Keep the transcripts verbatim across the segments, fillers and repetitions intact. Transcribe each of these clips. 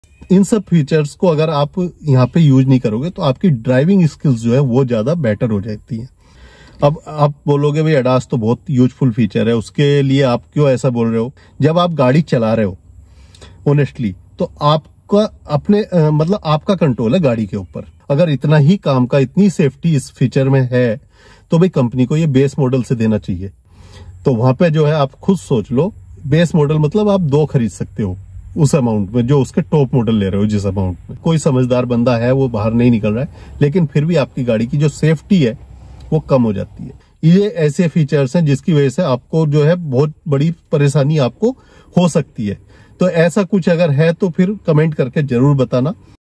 इन सब फीचर्स को अगर आप यहाँ पे यूज नहीं करोगे तो आपकी ड्राइविंग स्किल्स जो है वो ज्यादा बेटर हो जाती हैं। अब आप बोलोगे भाई एडास तो बहुत यूजफुल फीचर है, उसके लिए आप क्यों ऐसा बोल रहे हो? जब आप गाड़ी चला रहे हो ऑनेस्टली तो आपका अपने आ, मतलब आपका कंट्रोल है गाड़ी के ऊपर। अगर इतना ही काम का, इतनी सेफ्टी इस फीचर में है तो भाई कंपनी को ये बेस मॉडल से देना चाहिए। तो वहां पे जो है आप खुद सोच लो, बेस मॉडल मतलब आप दो खरीद सकते हो उस अमाउंट में, जो उसके टॉप मॉडल ले रहे हो जिस अमाउंट में। कोई समझदार बंदा है वो बाहर नहीं निकल रहा है, लेकिन फिर भी आपकी गाड़ी की जो सेफ्टी है वो कम हो जाती है। ये ऐसे फीचर्स हैं जिसकी वजह से आपको जो है बहुत बड़ी परेशानी आपको हो सकती है। तो ऐसा कुछ अगर है तो फिर कमेंट करके जरूर बताना।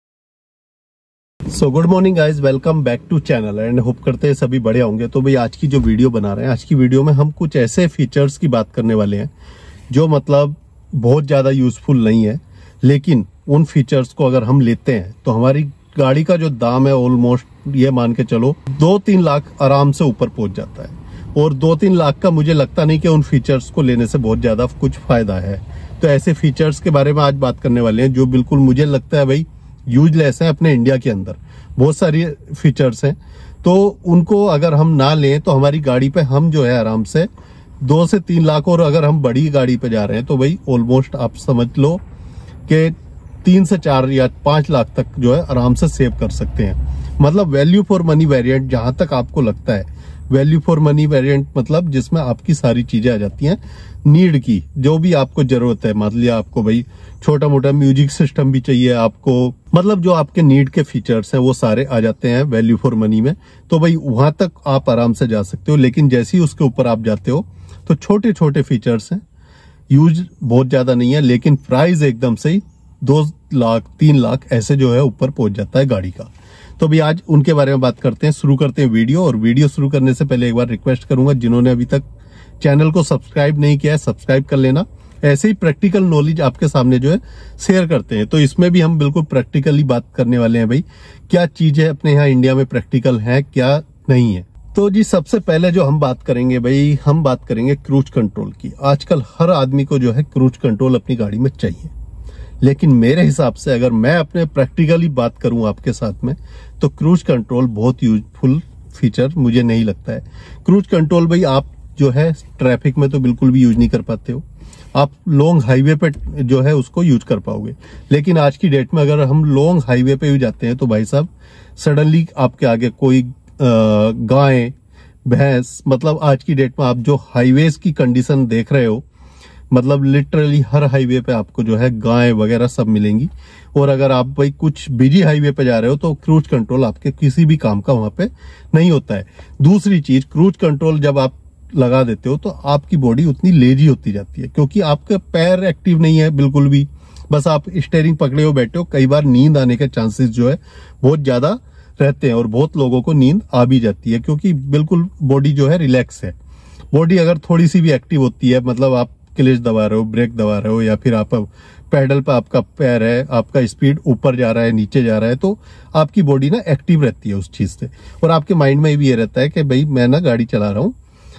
So good morning guys, welcome back to channel and hope करते हैं सभी बढ़िया होंगे। तो भाई आज की जो वीडियो बना रहे हैं, आज की वीडियो में हम कुछ ऐसे फीचर्स की बात करने वाले हैं जो मतलब बहुत ज्यादा यूजफुल नहीं है, लेकिन उन फीचर्स को अगर हम लेते हैं तो हमारी गाड़ी का जो दाम है ऑलमोस्ट ये मान के चलो दो तीन लाख आराम से ऊपर पहुंच जाता है। और दो तीन लाख का मुझे लगता नहीं कि उन फीचर्स को लेने से बहुत ज्यादा कुछ फायदा है। तो ऐसे फीचर्स के बारे में आज बात करने वाले हैं जो बिल्कुल मुझे लगता है भाई यूजलेस है अपने इंडिया के अंदर। बहुत सारी फीचर्स हैं, तो उनको अगर हम ना लें तो हमारी गाड़ी पे हम जो है आराम से दो से तीन लाख, और अगर हम बड़ी गाड़ी पे जा रहे हैं तो भाई ऑलमोस्ट आप समझ लो कि तीन से चार या पांच लाख तक जो है आराम से सेव कर सकते हैं। मतलब वैल्यू फॉर मनी वेरिएंट, जहां तक आपको लगता है वैल्यू फॉर मनी वेरिएंट मतलब जिसमें आपकी सारी चीजें आ जाती हैं नीड की, जो भी आपको जरूरत है। मान लिया आपको भाई छोटा मोटा म्यूजिक सिस्टम भी चाहिए आपको, मतलब जो आपके नीड के फीचर्स हैं वो सारे आ जाते हैं वैल्यू फॉर मनी में। तो भाई वहां तक आप आराम से जा सकते हो। लेकिन जैसे ही उसके ऊपर आप जाते हो तो छोटे छोटे फीचर्स हैं, यूज बहुत ज्यादा नहीं है, लेकिन प्राइस एकदम से ही दो लाख तीन लाख ऐसे जो है ऊपर पहुंच जाता है गाड़ी का। तो भी आज उनके बारे में बात करते हैं। शुरू करते हैं वीडियो, और वीडियो शुरू करने से पहले एक बार रिक्वेस्ट करूंगा, जिन्होंने अभी तक चैनल को सब्सक्राइब नहीं किया है सब्सक्राइब कर लेना। ऐसे ही प्रैक्टिकल नॉलेज आपके सामने जो है शेयर करते हैं। तो इसमें भी हम बिल्कुल प्रैक्टिकली बात करने वाले हैं भाई, क्या चीजें अपने यहाँ इंडिया में प्रैक्टिकल है क्या नहीं है। तो जी सबसे पहले जो हम बात करेंगे भाई, हम बात करेंगे क्रूज कंट्रोल की। आजकल हर आदमी को जो है क्रूज कंट्रोल अपनी गाड़ी में चाहिए, लेकिन मेरे हिसाब से अगर मैं अपने प्रैक्टिकली बात करूं आपके साथ में, तो क्रूज कंट्रोल बहुत यूजफुल फीचर मुझे नहीं लगता है। क्रूज कंट्रोल भाई आप जो है ट्रैफिक में तो बिल्कुल भी यूज नहीं कर पाते हो, आप लॉन्ग हाईवे पे जो है उसको यूज कर पाओगे। लेकिन आज की डेट में अगर हम लॉन्ग हाईवे पे भी जाते हैं तो भाई साहब सडनली आपके आगे कोई गाय भैंस, मतलब आज की डेट में आप जो हाईवेज की कंडीशन देख रहे हो, मतलब लिटरली हर हाईवे पे आपको जो है गाय वगैरह सब मिलेंगी। और अगर आप भाई कुछ बिजी हाईवे पे जा रहे हो तो क्रूज कंट्रोल आपके किसी भी काम का वहां पे नहीं होता है। दूसरी चीज, क्रूज कंट्रोल जब आप लगा देते हो तो आपकी बॉडी उतनी लेजी होती जाती है, क्योंकि आपके पैर एक्टिव नहीं है बिल्कुल भी, बस आप स्टीयरिंग पकड़े हो बैठे हो। कई बार नींद आने के चांसेस जो है बहुत ज्यादा रहते हैं, और बहुत लोगों को नींद आ भी जाती है, क्योंकि बिल्कुल बॉडी जो है रिलैक्स है। बॉडी अगर थोड़ी सी भी एक्टिव होती है, मतलब आप क्लच दबा रहे हो, ब्रेक दबा रहे हो, या फिर आप पैडल पे आपका पैर है, आपका स्पीड ऊपर जा रहा है नीचे जा रहा है, तो आपकी बॉडी ना एक्टिव रहती है उस चीज से। और आपके माइंड में भी ये रहता है कि भाई मैं ना गाड़ी चला रहा हूँ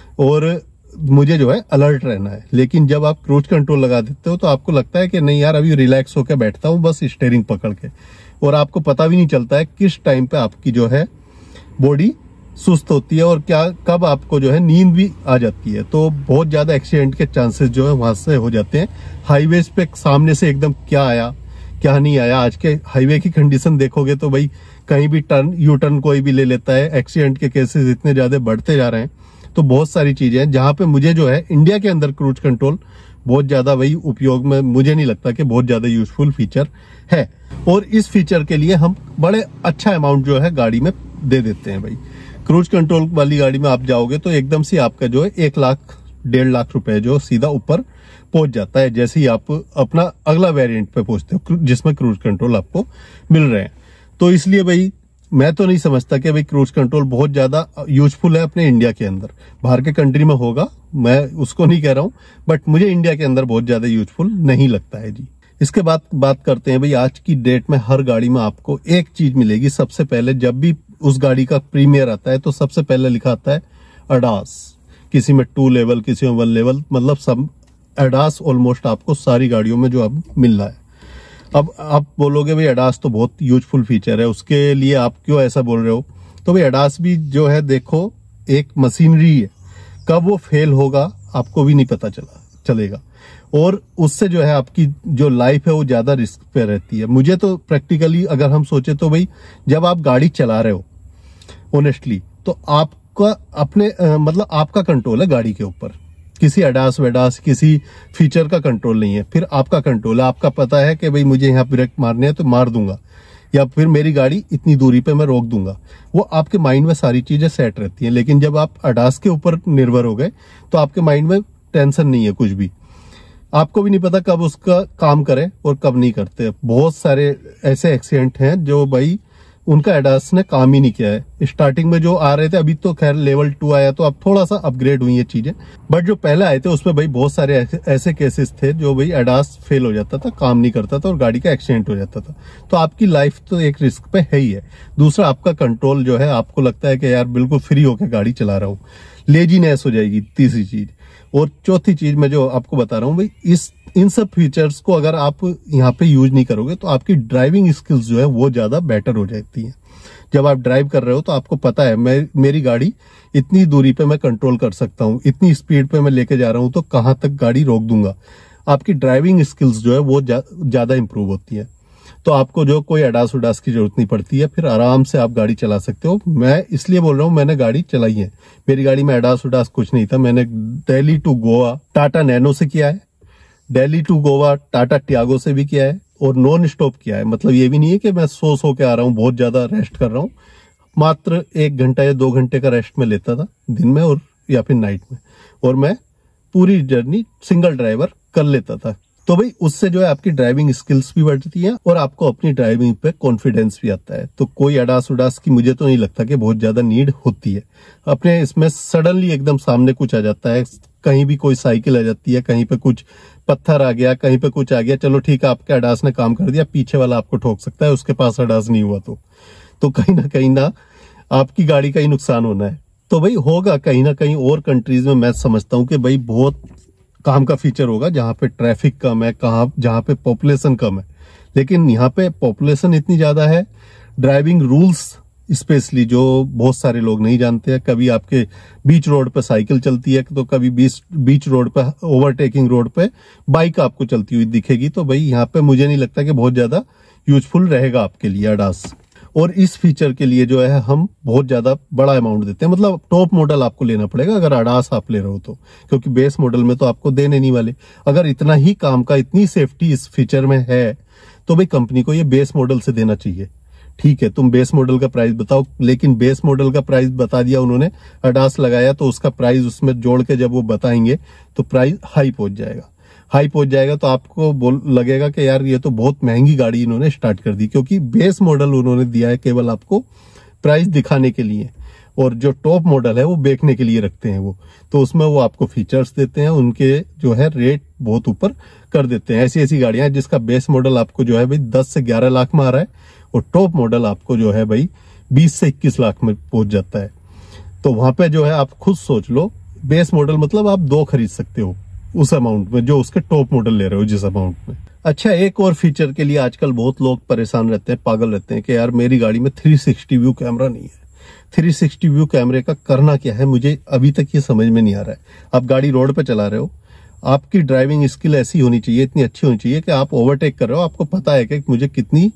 और मुझे जो है अलर्ट रहना है। लेकिन जब आप क्रूज कंट्रोल लगा देते हो तो आपको लगता है कि नहीं यार अभी रिलैक्स होकर बैठता हूँ बस स्टीयरिंग पकड़ के, और आपको पता भी नहीं चलता है किस टाइम पे आपकी जो है बॉडी सुस्त होती है और क्या कब आपको जो है नींद भी आ जाती है। तो बहुत ज्यादा एक्सीडेंट के चांसेस जो है वहां से हो जाते हैं। हाईवेज पे सामने से एकदम क्या आया क्या नहीं आया, आज के हाईवे की कंडीशन देखोगे तो भाई कहीं भी टर्न यू टर्न कोई भी ले लेता है। एक्सीडेंट के केसेस इतने ज्यादा बढ़ते जा रहे हैं, तो बहुत सारी चीजें हैं जहां पे मुझे जो है इंडिया के अंदर क्रूज कंट्रोल बहुत ज्यादा वही उपयोग में मुझे नहीं लगता कि बहुत ज्यादा यूजफुल फीचर है। और इस फीचर के लिए हम बड़े अच्छा अमाउंट जो है गाड़ी में दे देते हैं भाई। क्रूज कंट्रोल वाली गाड़ी में आप जाओगे तो एकदम से आपका जो है एक लाख डेढ़ लाख रुपए जो सीधा ऊपर पहुंच जाता है, जैसे ही आप अपना अगला वेरिएंट पे पहुंचते हो जिसमें क्रूज कंट्रोल आपको मिल रहे हैं। तो इसलिए भाई मैं तो नहीं समझता कि भाई क्रूज कंट्रोल बहुत ज्यादा यूजफुल है अपने इंडिया के अंदर। बाहर के कंट्री में होगा, मैं उसको नहीं कह रहा हूं, बट मुझे इंडिया के अंदर बहुत ज्यादा यूजफुल नहीं लगता है जी। इसके बाद बात करते हैं भाई, आज की डेट में हर गाड़ी में आपको एक चीज मिलेगी सबसे पहले। जब भी उस गाड़ी का प्रीमियर आता है तो सबसे पहले लिखा आता है एडास, किसी में टू लेवल किसी में वन लेवल, मतलब सब एडास ऑलमोस्ट आपको सारी गाड़ियों में जो अब मिल रहा है। अब आप बोलोगे भाई एडास तो बहुत यूजफुल फीचर है, उसके लिए आप क्यों ऐसा बोल रहे हो? तो भाई एडास भी जो है देखो एक मशीनरी है, कब वो फेल होगा आपको भी नहीं पता चला चलेगा, और उससे जो है आपकी जो लाइफ है वो ज्यादा रिस्क पे रहती है। मुझे तो प्रैक्टिकली अगर हम सोचे तो भाई जब आप गाड़ी चला रहे हो ऑनेस्टली, तो आपका अपने आ, मतलब आपका कंट्रोल है गाड़ी के ऊपर, किसी एडास वेडास किसी फीचर का कंट्रोल नहीं है, फिर आपका कंट्रोल है। आपका पता है कि भाई मुझे यहाँ ब्रेक मारने हैं तो मार दूंगा, या फिर मेरी गाड़ी इतनी दूरी पे मैं रोक दूंगा, वो आपके माइंड में सारी चीजें सेट रहती हैं। लेकिन जब आप एडास के ऊपर निर्भर हो गए तो आपके माइंड में टेंशन नहीं है कुछ भी, आपको भी नहीं पता कब उसका काम करे और कब नहीं करते। बहुत सारे ऐसे एक्सीडेंट हैं जो भाई उनका एडास ने काम ही नहीं किया है। स्टार्टिंग में जो आ रहे थे, अभी तो खैर लेवल टू आया तो अब थोड़ा सा अपग्रेड हुई है चीजें, बट जो पहले आए थे उसमें भाई बहुत सारे ऐसे, ऐसे केसेस थे जो भाई एडास फेल हो जाता था, काम नहीं करता था और गाड़ी का एक्सीडेंट हो जाता था। तो आपकी लाइफ तो एक रिस्क पे है ही है। दूसरा आपका कंट्रोल जो है, आपको लगता है कि यार बिल्कुल फ्री होकर गाड़ी चला रहा हूँ, लेजीनेस हो जाएगी तीसरी चीज। और चौथी चीज मैं जो आपको बता रहा हूँ भाई, इस इन सब फीचर्स को अगर आप यहाँ पे यूज नहीं करोगे तो आपकी ड्राइविंग स्किल्स जो है वो ज्यादा बेटर हो जाती हैं। जब आप ड्राइव कर रहे हो तो आपको पता है मैं मेरी गाड़ी इतनी दूरी पे मैं कंट्रोल कर सकता हूँ, इतनी स्पीड पे मैं लेके जा रहा हूँ तो कहाँ तक गाड़ी रोक दूंगा। आपकी ड्राइविंग स्किल्स जो है वो ज्यादा इंप्रूव होती है, तो आपको जो कोई एडास उडास की जरूरत नहीं पड़ती है, फिर आराम से आप गाड़ी चला सकते हो। मैं इसलिए बोल रहा हूँ, मैंने गाड़ी चलाई है, मेरी गाड़ी में एडास उडास कुछ नहीं था। मैंने दिल्ली टू गोवा टाटा नैनो से किया है, दिल्ली टू गोवा टाटा टियागो से भी किया है, और नॉन स्टॉप किया है। मतलब ये भी नहीं है कि मैं सो सो के आ रहा हूँ, बहुत ज्यादा रेस्ट कर रहा हूँ, मात्र एक घंटा या दो घंटे का रेस्ट में लेता था दिन में और या फिर नाइट में, और मैं पूरी जर्नी सिंगल ड्राइवर कर लेता था। तो भाई उससे जो है आपकी ड्राइविंग स्किल्स भी बढ़ती हैं और आपको अपनी ड्राइविंग पे कॉन्फिडेंस भी आता है। तो कोई एडास उडास की मुझे तो नहीं लगता कि बहुत ज्यादा नीड होती है। अपने इसमें सडनली एकदम सामने कुछ आ जाता है, कहीं भी कोई साइकिल आ जाती है, कहीं पे कुछ पत्थर आ गया, कहीं पे कुछ आ गया, चलो ठीक है आपका एडास ने काम कर दिया, पीछे वाला आपको ठोक सकता है, उसके पास एडास नहीं हुआ तो तो कहीं ना कहीं ना आपकी गाड़ी का ही नुकसान होना है। तो भाई होगा कहीं ना कहीं और कंट्रीज में, मैं समझता हूँ कि भाई बहुत काम का फीचर होगा जहां पे ट्रैफिक कम है, कहाँ जहां पे पॉपुलेशन कम है। लेकिन यहाँ पे पॉपुलेशन इतनी ज्यादा है, ड्राइविंग रूल्स स्पेशली जो बहुत सारे लोग नहीं जानते हैं। कभी आपके बीच रोड पे साइकिल चलती है, तो कभी बीच बीच रोड पे ओवरटेकिंग रोड पे बाइक आपको चलती हुई दिखेगी। तो भाई यहाँ पे मुझे नहीं लगता कि बहुत ज्यादा यूजफुल रहेगा आपके लिए एडास। और इस फीचर के लिए जो है हम बहुत ज्यादा बड़ा अमाउंट देते हैं, मतलब टॉप मॉडल आपको लेना पड़ेगा अगर एडास आप ले रहे हो तो, क्योंकि बेस मॉडल में तो आपको देने नहीं वाले। अगर इतना ही काम का, इतनी सेफ्टी इस फीचर में है तो भाई कंपनी को ये बेस मॉडल से देना चाहिए। ठीक है, तुम बेस मॉडल का प्राइस बताओ, लेकिन बेस मॉडल का प्राइस बता दिया उन्होंने, एडास लगाया तो उसका प्राइस उसमें जोड़ के जब वो बताएंगे तो प्राइस हाई पहुंच जाएगा। हाई पहुंच जाएगा तो आपको बोल लगेगा कि यार ये तो बहुत महंगी गाड़ी इन्होंने स्टार्ट कर दी, क्योंकि बेस मॉडल उन्होंने दिया है केवल आपको प्राइस दिखाने के लिए, और जो टॉप मॉडल है वो बेचने के लिए रखते हैं वो, तो उसमें वो आपको फीचर्स देते हैं, उनके जो है रेट बहुत ऊपर कर देते हैं। ऐसी ऐसी गाड़ियां जिसका बेस मॉडल आपको जो है भाई दस से ग्यारह लाख में आ रहा है, और टॉप मॉडल आपको जो है भाई बीस से इक्कीस लाख में पहुंच जाता है। तो वहां पे जो है आप खुद सोच लो, बेस मॉडल मतलब आप दो खरीद सकते हो उस अमाउंट में, जो उसके टॉप मॉडल ले रहे हो जिस अमाउंट में। अच्छा, एक और फीचर के लिए आजकल बहुत लोग परेशान रहते हैं, पागल रहते हैं कि यार मेरी गाड़ी में थ्री सिक्सटी व्यू कैमरा नहीं है। थ्री सिक्सटी व्यू कैमरे का करना क्या है, मुझे अभी तक ये समझ में नहीं आ रहा है। आप गाड़ी रोड पे चला रहे हो, आपकी ड्राइविंग स्किल ऐसी होनी चाहिए, इतनी अच्छी होनी चाहिए कि आप ओवरटेक कर रहे हो, आपको पता है कि मुझे कितनी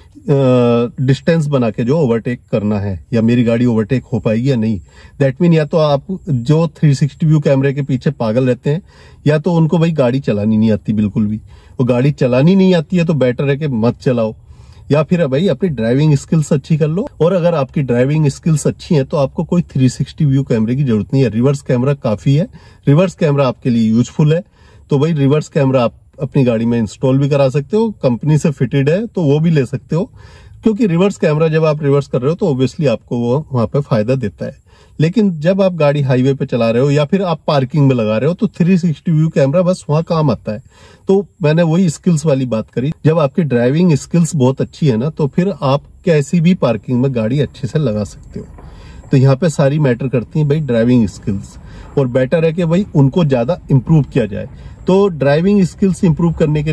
डिस्टेंस बना के जो ओवरटेक करना है, या मेरी गाड़ी ओवरटेक हो पाएगी या नहीं। दैट मीन या तो आप जो थ्री सिक्सटी व्यू कैमरे के पीछे पागल रहते हैं, या तो उनको भाई गाड़ी चलानी नहीं आती बिल्कुल भी। वो गाड़ी चलानी नहीं आती है तो बेटर है कि मत चलाओ, या फिर भाई अपनी ड्राइविंग स्किल्स अच्छी कर लो। और अगर आपकी ड्राइविंग स्किल्स अच्छी हैं तो आपको कोई थ्री सिक्सटी व्यू कैमरे की जरूरत नहीं है, रिवर्स कैमरा काफी है। रिवर्स कैमरा आपके लिए यूजफुल है, तो भाई रिवर्स कैमरा आप अपनी गाड़ी में इंस्टॉल भी करा सकते हो, कंपनी से फिटेड है तो वो भी ले सकते हो, क्योंकि रिवर्स कैमरा जब आप रिवर्स कर रहे हो तो ऑब्वियसली आपको वो वहां पे फायदा देता है। लेकिन जब आप गाड़ी हाईवे पे चला रहे हो या फिर आप पार्किंग में लगा रहे हो तो थ्री सिक्सटी व्यू कैमरा बस वहां काम आता है। तो मैंने वही स्किल्स वाली बात करी, जब आपकी ड्राइविंग स्किल्स बहुत अच्छी है ना, तो फिर आप कैसी भी पार्किंग में गाड़ी अच्छे से लगा सकते हो। तो यहाँ पे सारी मैटर करती हैं भाई ड्राइविंग स्किल्स, और बेटर है कि भाई उनको ज्यादा इंप्रूव किया जाए। तो ड्राइविंग स्किल्स इंप्रूव करने के लिए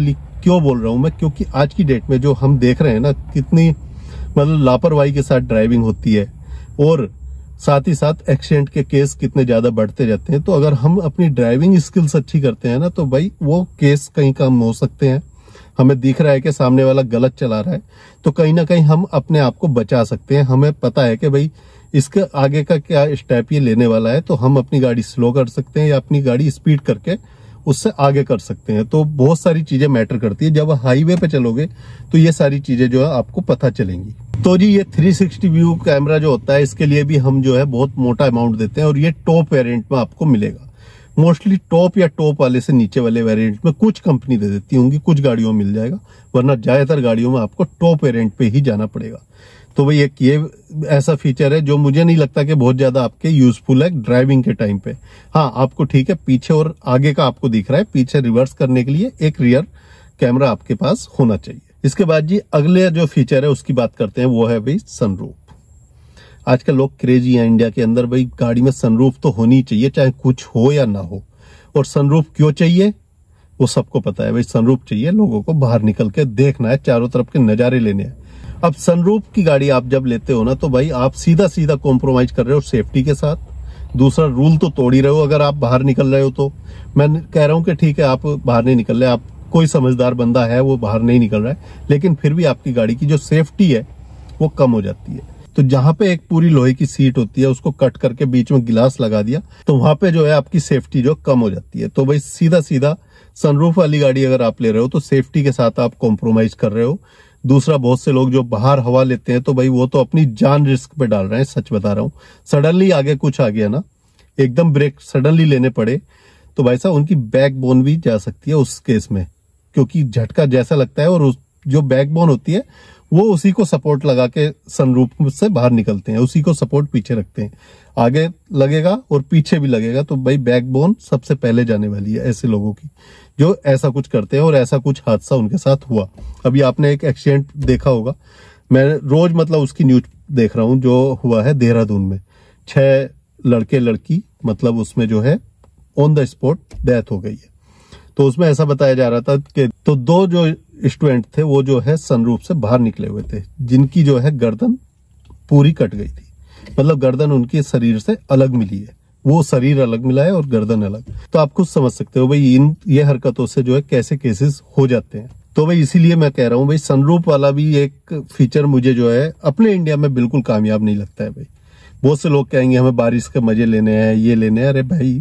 क्यों बोल रहा हूं मैं, क्योंकि आज की डेट में जो हम देख रहे हैं ना, कितनी मतलब लापरवाही के साथ ड्राइविंग होती है और साथ ही साथ एक्सीडेंट के केस कितने ज्यादा बढ़ते जाते हैं। तो अगर हम अपनी ड्राइविंग स्किल्स अच्छी करते हैं ना, तो भाई वो केस कहीं कम हो सकते हैं। हमें दिख रहा है कि सामने वाला गलत चला रहा है, तो कहीं ना कहीं हम अपने आप को बचा सकते हैं। हमें पता है कि भाई इसके आगे का क्या स्टेप ये लेने वाला है, तो हम अपनी गाड़ी स्लो कर सकते हैं या अपनी गाड़ी स्पीड करके उससे आगे कर सकते हैं। तो बहुत सारी चीजें मैटर करती है। जब हाईवे पे चलोगे तो ये सारी चीजें जो है आपको पता चलेंगी। तो जी ये थ्री सिक्सटी व्यू कैमरा जो होता है, इसके लिए भी हम जो है बहुत मोटा अमाउंट देते हैं और ये टॉप वेरिएंट में आपको मिलेगा। मोस्टली टॉप या टॉप वाले से नीचे वाले वेरिएंट में कुछ कंपनी दे देती होंगी, कुछ गाड़ियों में मिल जाएगा, वरना ज्यादातर गाड़ियों में आपको टॉप वेरिएंट पे ही जाना पड़ेगा। तो भाई एक ये ऐसा फीचर है जो मुझे नहीं लगता कि बहुत ज्यादा आपके यूजफुल है ड्राइविंग के टाइम पे। हाँ, आपको ठीक है पीछे और आगे का आपको दिख रहा है, पीछे रिवर्स करने के लिए एक रियर कैमरा आपके पास होना चाहिए। इसके बाद जी अगले जो फीचर है उसकी बात करते हैं, वो है भाई सनरूफ। आजकल लोग क्रेजी हैं इंडिया के अंदर, भाई गाड़ी में सनरूफ तो होनी चाहिए, चाहे कुछ हो या ना हो। और सनरूफ क्यों चाहिए वो सबको पता है। भाई सनरूफ चाहिए लोगों को बाहर निकल के देखना है, चारों तरफ के नजारे लेने हैं। अब सनरूफ की गाड़ी आप जब लेते हो ना, तो भाई आप सीधा सीधा कॉम्प्रोमाइज कर रहे हो सेफ्टी के साथ। दूसरा रूल तो तोड़ ही रहे हो अगर आप बाहर निकल रहे हो। तो मैं कह रहा हूं कि ठीक है आप बाहर नहीं निकल रहे, आप कोई समझदार बंदा है वो बाहर नहीं निकल रहा है, लेकिन फिर भी आपकी गाड़ी की जो सेफ्टी है वो कम हो जाती है। तो जहां पे एक पूरी लोहे की सीट होती है उसको कट करके बीच में गिलास लगा दिया, तो वहां पे जो है आपकी सेफ्टी जो कम हो जाती है। तो भाई सीधा सीधा सनरूफ वाली गाड़ी अगर आप ले रहे हो तो सेफ्टी के साथ आप कॉम्प्रोमाइज कर रहे हो। दूसरा, बहुत से लोग जो बाहर हवा लेते हैं तो भाई वो तो अपनी जान रिस्क पे डाल रहे हैं, सच बता रहा हूँ। सडनली आगे कुछ आ गया ना, एकदम ब्रेक सडनली लेने पड़े तो भाई साहब उनकी बैकबोन भी जा सकती है उस केस में, क्योंकि झटका जैसा लगता है और उस जो बैकबोन होती है वो उसी को सपोर्ट लगा के सनरूफ से बाहर निकलते हैं, उसी को सपोर्ट पीछे रखते हैं। आगे लगेगा और पीछे भी लगेगा, तो भाई बैकबोन सबसे पहले जाने वाली है ऐसे लोगों की जो ऐसा कुछ करते हैं और ऐसा कुछ हादसा उनके साथ हुआ। अभी आपने एक एक्सीडेंट देखा होगा, मैं रोज मतलब उसकी न्यूज देख रहा हूं, जो हुआ है देहरादून में। छह लड़के लड़की मतलब उसमें जो है ऑन द स्पॉट डेथ हो गई है। तो उसमें ऐसा बताया जा रहा था कि तो दो जो स्टूडेंट थे वो जो है सनरूफ से बाहर निकले हुए थे, जिनकी जो है गर्दन पूरी कट गई थी। मतलब गर्दन उनके शरीर से अलग मिली है, वो शरीर अलग मिला है और गर्दन अलग। तो आप खुद समझ सकते हो भाई इन ये हरकतों से जो है कैसे केसेस हो जाते हैं। तो भाई इसीलिए मैं कह रहा हूँ भाई सनरूफ वाला भी एक फीचर मुझे जो है अपने इंडिया में बिल्कुल कामयाब नहीं लगता है। भाई बहुत से लोग कहेंगे हमें बारिश के मजे लेने हैं, ये लेने हैं। अरे भाई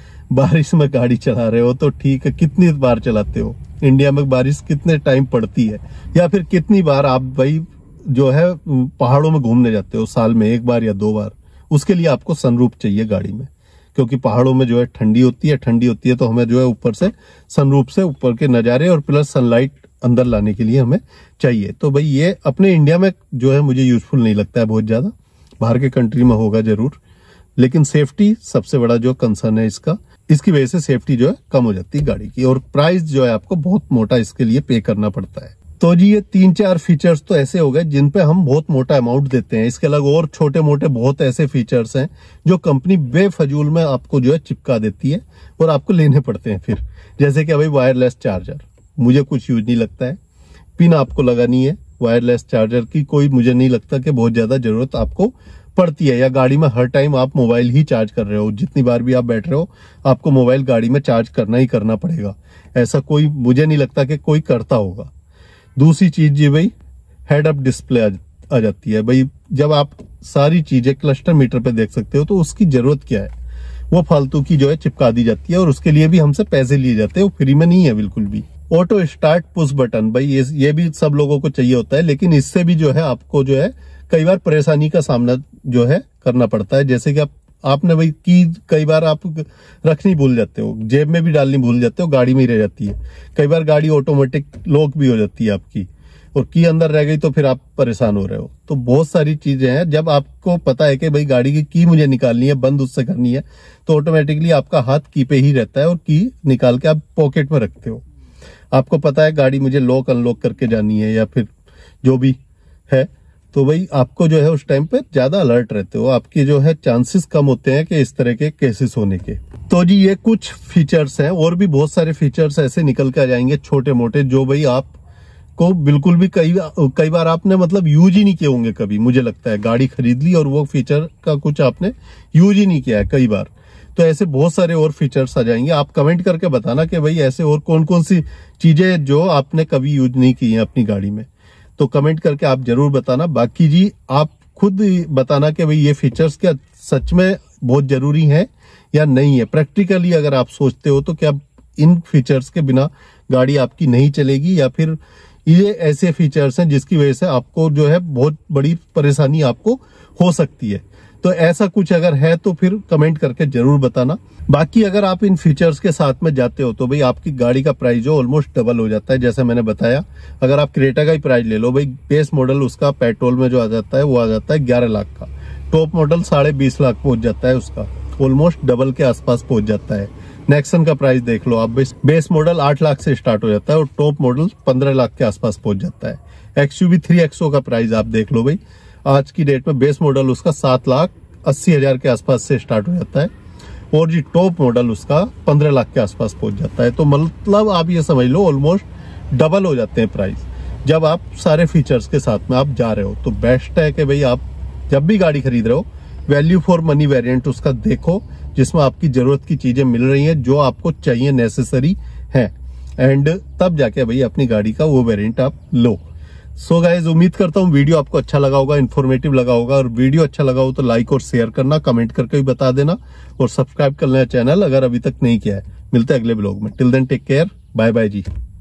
बारिश में गाड़ी चला रहे हो तो ठीक है, कितनी बार चलाते हो? इंडिया में बारिश कितने टाइम पड़ती है? या फिर कितनी बार आप भाई जो है पहाड़ों में घूमने जाते हो, साल में एक बार या दो बार? उसके लिए आपको सनरूफ चाहिए गाड़ी में, क्योंकि पहाड़ों में जो है ठंडी होती है ठंडी होती है तो हमें जो है ऊपर से सनरूफ से ऊपर के नजारे और प्लस सनलाइट अंदर लाने के लिए हमें चाहिए। तो भाई ये अपने इंडिया में जो है मुझे यूजफुल नहीं लगता है बहुत ज्यादा, बाहर के कंट्री में होगा जरूर, लेकिन सेफ्टी सबसे बड़ा जो कंसर्न है इसका, इसकी वजह से सेफ्टी जो है कम हो जाती है गाड़ी की, और प्राइस जो है आपको बहुत मोटा इसके लिए पे करना पड़ता है। तो जी ये तीन चार फीचर्स तो ऐसे हो गए जिन पे हम बहुत मोटा अमाउंट देते हैं। इसके अलावा और छोटे मोटे बहुत ऐसे फीचर्स हैं जो कंपनी बेफजूल में आपको जो है चिपका देती है और आपको लेने पड़ते हैं फिर। जैसे कि भाई वायरलेस चार्जर, मुझे कुछ यूज नहीं लगता है, पिन आपको लगानी है वायरलेस चार्जर की, कोई मुझे नहीं लगता कि बहुत ज्यादा जरूरत आपको पड़ती है। या गाड़ी में हर टाइम आप मोबाइल ही चार्ज कर रहे हो, जितनी बार भी आप बैठ रहे हो आपको मोबाइल गाड़ी में चार्ज करना ही करना पड़ेगा, ऐसा कोई मुझे नहीं लगता कि कोई करता होगा। दूसरी चीज जी भाई हेड अप डिस्प्ले आ जाती है। भाई जब आप सारी चीजें क्लस्टर मीटर पे देख सकते हो तो उसकी जरूरत क्या है? वो फालतू की जो है चिपका दी जाती है और उसके लिए भी हमसे पैसे लिए जाते हैं, वो फ्री में नहीं है बिल्कुल भी। ऑटो स्टार्ट पुश बटन, भाई ये ये भी सब लोगों को चाहिए होता है, लेकिन इससे भी जो है आपको जो है कई बार परेशानी का सामना जो है करना पड़ता है। जैसे कि आप आपने भाई की कई बार आप रखनी भूल जाते हो, जेब में भी डालनी भूल जाते हो, गाड़ी में ही रह जाती है। कई बार गाड़ी ऑटोमेटिक लॉक भी हो जाती है आपकी और की अंदर रह गई तो फिर आप परेशान हो रहे हो। तो बहुत सारी चीजें हैं, जब आपको पता है कि भाई गाड़ी की की मुझे निकालनी है, बंद उससे करनी है, तो ऑटोमेटिकली आपका हाथ की पे ही रहता है और की निकाल के आप पॉकेट में रखते हो। आपको पता है गाड़ी मुझे लॉक अनलॉक करके जानी है या फिर जो भी है, तो भाई आपको जो है उस टाइम पे ज्यादा अलर्ट रहते हो, आपके जो है चांसेस कम होते हैं कि इस तरह के केसेस होने के। तो जी ये कुछ फीचर्स हैं, और भी बहुत सारे फीचर्स ऐसे निकल के आ जाएंगे छोटे मोटे, जो भाई आप को बिल्कुल भी कई कई बार आपने मतलब यूज ही नहीं किए होंगे कभी। मुझे लगता है गाड़ी खरीद ली और वो फीचर का कुछ आपने यूज ही नहीं किया है कई बार। तो ऐसे बहुत सारे और फीचर्स आ जाएंगे। आप कमेंट करके बताना कि भाई ऐसे और कौन कौन सी चीजें जो आपने कभी यूज नहीं की हैं अपनी गाड़ी में, तो कमेंट करके आप जरूर बताना। बाकी जी आप खुद बताना कि भाई ये फीचर्स क्या सच में बहुत जरूरी है या नहीं है। प्रैक्टिकली अगर आप सोचते हो तो क्या इन फीचर्स के बिना गाड़ी आपकी नहीं चलेगी, या फिर ये ऐसे फीचर्स हैं जिसकी वजह से आपको जो है बहुत बड़ी परेशानी आपको हो सकती है। तो ऐसा कुछ अगर है तो फिर कमेंट करके जरूर बताना। बाकी अगर आप इन फीचर्स के साथ में जाते हो तो भाई आपकी गाड़ी का प्राइस जो ऑलमोस्ट डबल हो जाता है। जैसे मैंने बताया, अगर आप क्रेटा का ही प्राइस ले लो भाई, बेस मॉडल उसका पेट्रोल में जो आ जाता है वो आ जाता है ग्यारह लाख का, टॉप मॉडल साढ़े बीस लाख पहुंच जाता है, उसका ऑलमोस्ट डबल के आसपास पहुंच जाता है। नेक्सन का प्राइस देख लो आप, बेस मॉडल आठ लाख से स्टार्ट हो जाता है और टॉप मॉडल पंद्रह लाख के आसपास पहुंच जाता है। एक्सयूवी थ्री एक्सो का प्राइस आप देख लो भाई, आज की डेट में बेस मॉडल उसका सात लाख अस्सी हजार के आसपास से स्टार्ट हो जाता है, और जी टॉप मॉडल उसका पंद्रह लाख के आसपास पहुंच जाता है। तो मतलब आप ये समझ लो ऑलमोस्ट डबल हो जाते हैं प्राइस जब आप सारे फीचर्स के साथ में आप जा रहे हो। तो बेस्ट है कि भाई आप जब भी गाड़ी खरीद रहे हो वैल्यू फॉर मनी वेरिएंट उसका देखो, जिसमें आपकी जरूरत की चीजें मिल रही हैं जो आपको चाहिए, नेसेसरी है, एंड तब जाके भाई अपनी गाड़ी का वो वेरिएंट आप लो। सो गाइस, उम्मीद करता हूँ वीडियो आपको अच्छा लगा होगा, इन्फॉर्मेटिव लगा होगा। और वीडियो अच्छा लगा हो तो लाइक और शेयर करना, कमेंट करके भी बता देना, और सब्सक्राइब कर लेना चैनल अगर अभी तक नहीं किया है। मिलते हैं अगले ब्लॉग में। Till then take care, bye bye जी।